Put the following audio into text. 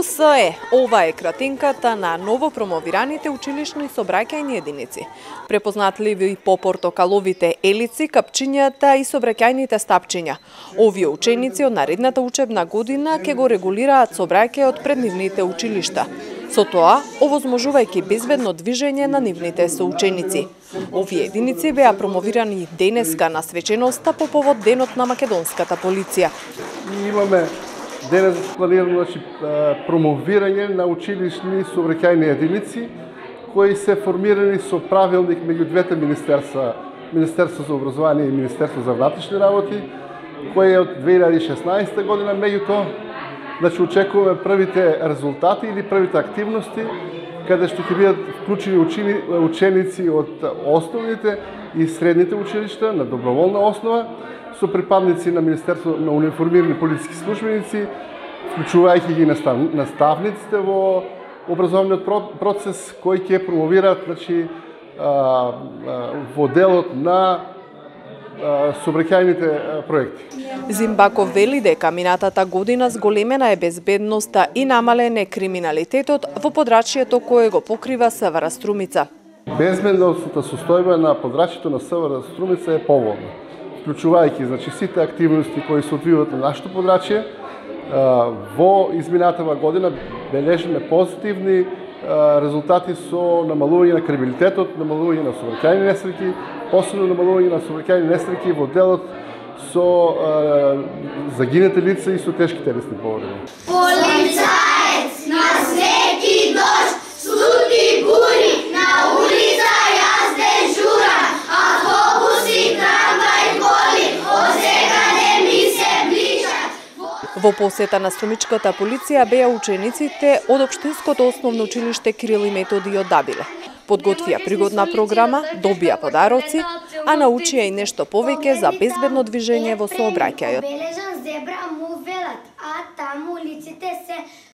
УСЕ, ова е кратинката на ново промовираните училишни сообраќајни единици. Препознатливи по портокаловите елици, капчињата и сообраќајните стапчиња. Овие ученици од наредната учебна година ќе го регулираат сообраќајот пред нивните училишта. Со тоа, овозможувајќи безбедно движење на нивните соученици. Овие единици беа промовирани денеска на свеченоста по повод Денот на македонската полиција. Имаме денес планирано промовирање на училишни сообраќајни единици кои се формирани со правилник меѓу двете министерства, Министерство за образование и Министерство за внатрешни работи, кој е од 2016 година. Меѓутоа, очекуваме првите резултати или првите активности каде што ќе бидат вклучени ученици од основните и средните училишта на доброволна основа со припадници на Министерство на униформирани полициски службеници, вклучувајќи ги наставниците во образовниот процес кои ќе промовираат во делот на сообраќајните проекти. Зимбаков вели дека минатата година зголемена е безбедноста и намален е криминалитетот во подрачјето кое го покрива СВР Струмица. Безбедносната состојба на подрачјето на СВР Струмица е поволна, вклучувајќи сите активности кои се одвиваат на нашето подрачје. Во изминатава година бележиме позитивни резултати со намалување на криминалитетот, намалување на сообраќајни несреќи, посебно намалување на сообраќајни несреќи во делот со загинати лица и со тешки телесни повреди. Полицаец на снег и дожд, слуди бури, на улица јас дежурам, автобуси, трамвај, коли, од секаде ми се ближат. Во посета на струмичката полиција беа учениците од Општинското основно училиште Кирил и Методи од Дабиле. Подготвија пригодна програма, добија подароци, а научија и нешто повеќе за безбедно движење во сообраќајот.